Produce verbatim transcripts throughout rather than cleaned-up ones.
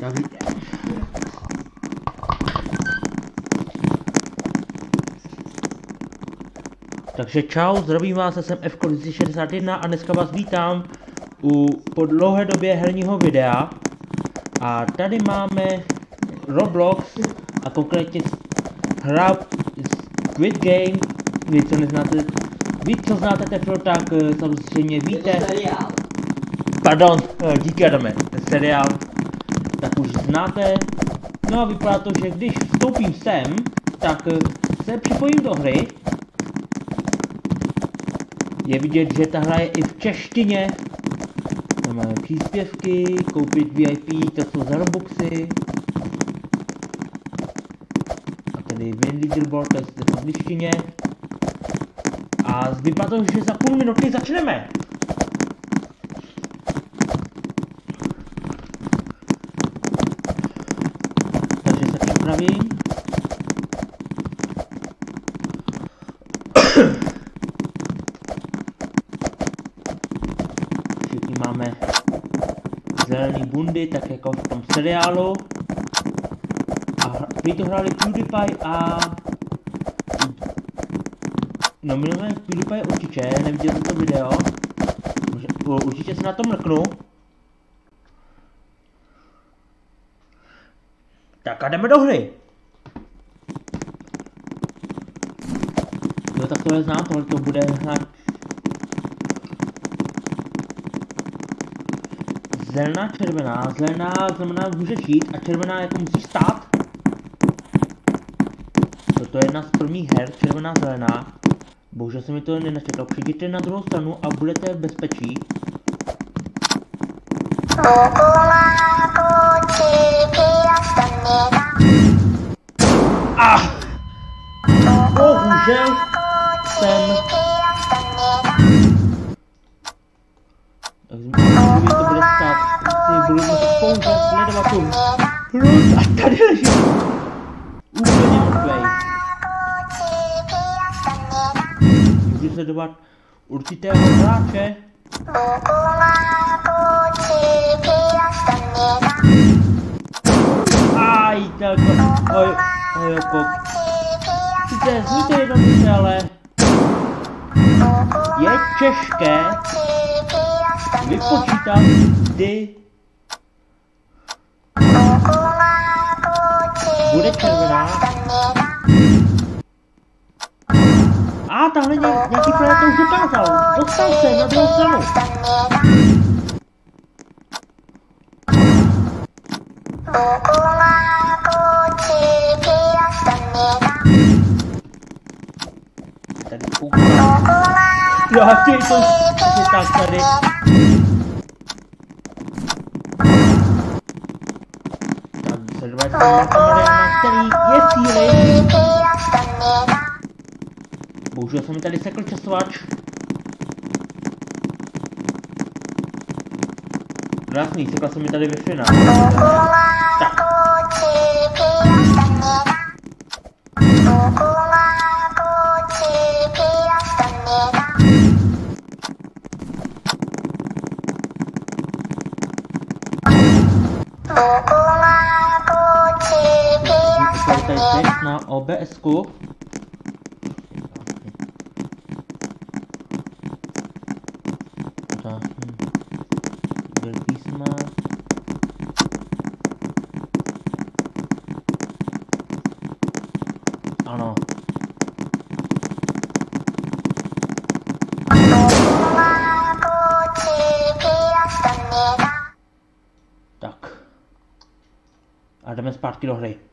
Já vidím. Takže čau, zdravím vás, jsem F K dva šedesát jedna a dneska vás vítám u po dlouhé době herního videa. A tady máme Roblox a konkrétně hra Squid Game. Vy co neznáte, vy co znáte Teflo, tak samozřejmě víte. Pardon, díky Adame, seriál, tak už znáte. No a vypadá to, že když vstoupím sem, tak se připojím do hry. Je vidět, že ta hra je i v češtině. Tam máme příspěvky, koupit V I P, to jsou za Robuxy. A tady Win Leaderboard, to je v angličtině. A vypadá to, že za půl minuty začneme. Takže se připravím. Všichni máme zelený bundy, tak jako v tom seriálu. A prý to hráli PewDiePie a... No minulé PewDiePie určitě, neviděl jsem to video. Určitě se na to mrknu. Tak a jdeme do hry. No tak to je znám, tohle to bude hned. Zelená, červená, zelená znamená může jít a červená jako musí stát. Toto je jedna z prvních her, červená, zelená. Bohužel se mi to nenačekal, přijděte na druhou stranu a budete v bezpečí. Ah! Bohužel jsem... Takže mi to bude stát, si budu muset pouze sledovat tu plus a tady leží úplně mrtvej. Můžu sledovat určitého hráče. Aj, tak, oj, oj, oj, sice zní to jednoduše, ale je těžké vypočítat, kdy bude červená. A tahle ně, nějaký player to už dokázal. Dostal se na druhou stranu. Tady koukám. Jo, a chtějí to asi tak tady. Tak se dvaďte na Mariana, který je síly. Bohužel se mi tady sekl časovač. Krásný, sekla se mi tady Wi-Fi. Tak. Tady text na O B S ku. Písma. Ano. Tak. A jdeme zpátky do hry.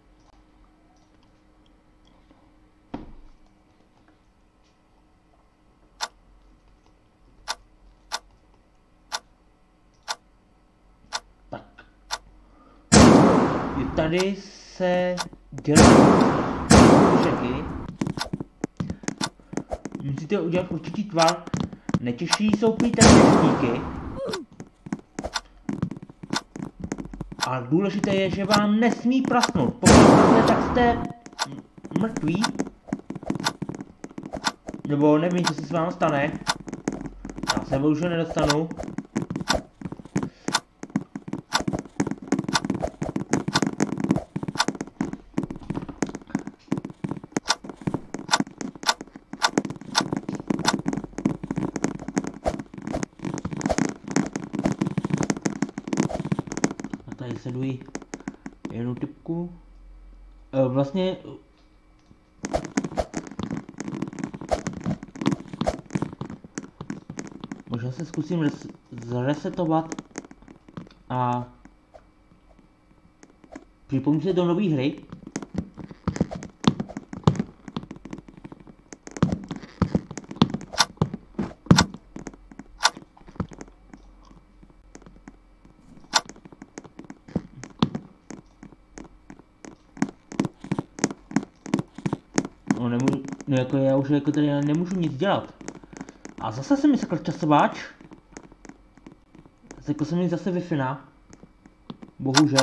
Tady se dělají řeky. Musíte udělat určitý tvar. Nejtěžší jsou prý tady štíky. A důležité je, že vám nesmí prasnout. Pokud prasne, tak jste mrtví. Nebo nevím, co se s vámi stane. Já se bohužel nedostanu. tady sleduji jednu typku. E, vlastně možná se zkusím res zresetovat a připomínám se do nové hry. No nemůžu, no jako já už jako tady nemůžu nic dělat. A zase se mi sakl časováč. Sekl se mi zase Wi-Fi. Bohužel.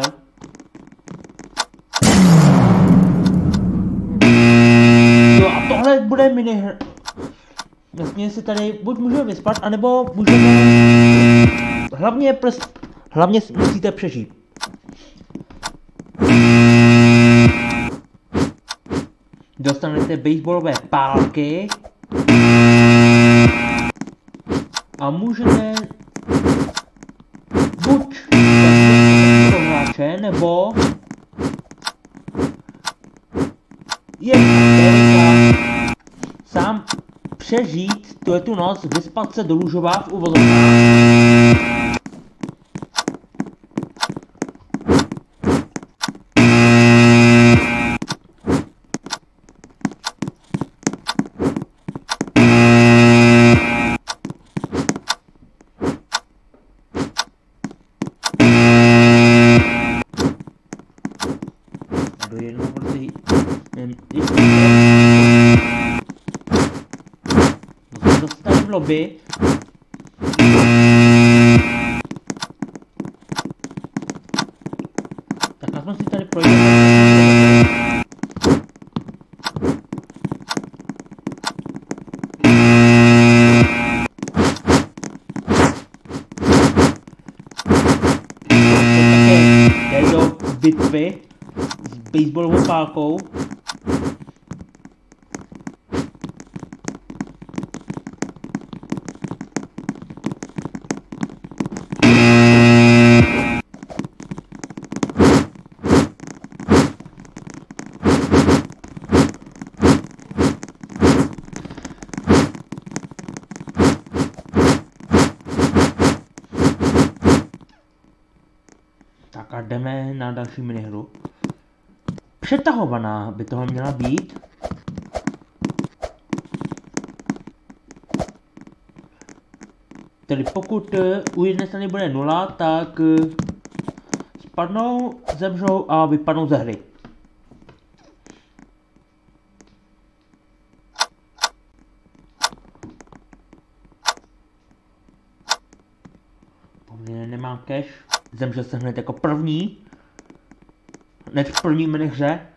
Jo a tohle bude minihr. Vlastně si tady buď můžeme vyspat, anebo můžeme... Hlavně prst... Hlavně musíte přežít. Dostanete baseballové pálky. A můžete buď hráče, nebo je sám přežít tu noc, vyspat se do lůžova v uvozovkách. Do jednoho prostě dostali v lobby. Tak aspoň si tady projdeme. Tady do bitvy s baseballovou pálkou. Tak a jdeme na další minihru. Přetahovaná by tohle měla být. Tedy pokud u jedné strany bude nula, tak spadnou, zemřou a vypadnou ze hry. Poměrně nemám cash. Zemřel se hned jako první. Hned v první minihře.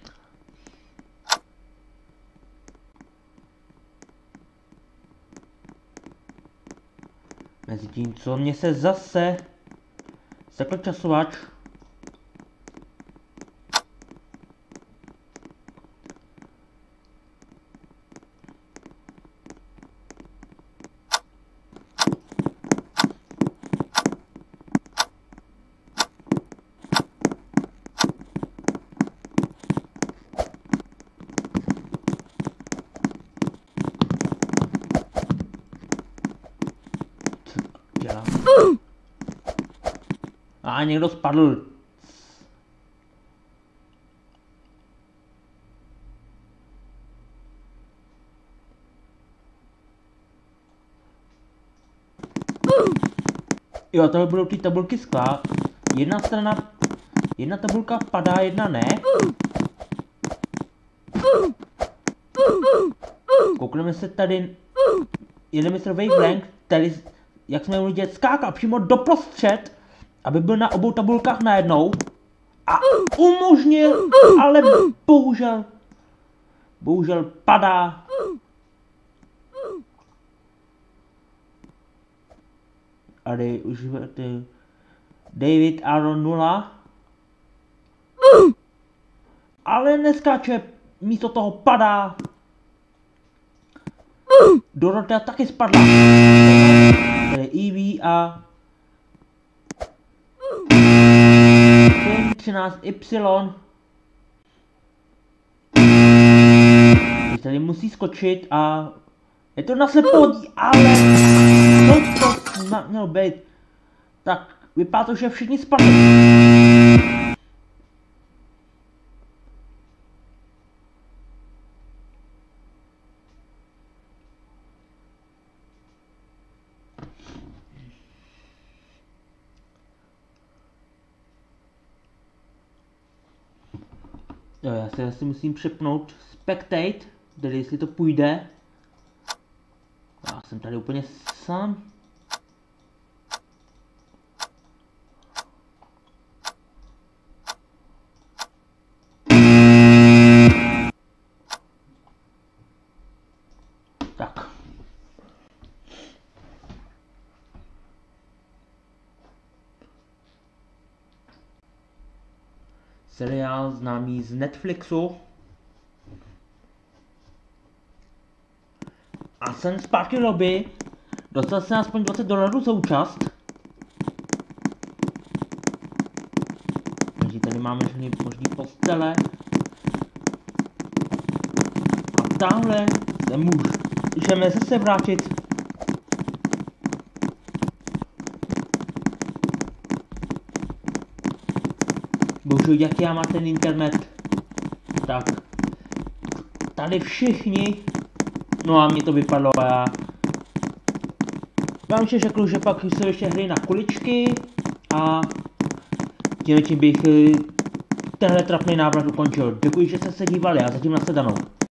Mezitím, co mě se zase sekl časovač. A někdo spadl. Jo, tohle budou ty tabulky skla. Jedna strana, jedna tabulka padá, jedna ne. Koukneme se tady, jeden mistr Wavelength, tady, jak jsme mohli dělat, skákal přímo doprostřed, aby byl na obou tabulkách najednou a umožnil, ale bohužel, bohužel padá. A dej, už ty, David Aaron nula. Ale neskáče, místo toho padá. Dorotea taky spadla. Tady Evie a třináct Y. Teď tady musí skočit a je to na slepodí, ale co to mělo být? Tak vypadá to, že všichni spadli. Jo, já si asi musím přepnout spectate, tedy jestli to půjde. Já jsem tady úplně sám. Tak. Seriál známý z Netflixu. A jsem zpátky v lobby. Dostal jsem aspoň dvacet dolarů za účast. Takže tady máme všechny možný postele. A tamhle se můžeme zase vrátit. Bože, jak já mám ten internet. Tak. Tady všichni. No a mě to vypadlo a já. Já vám ještě řekl, že pak jsou ještě hry na kuličky. A tím bych tenhle trapný návrat ukončil. Děkuji, že jste se dívali a zatím nashledanou.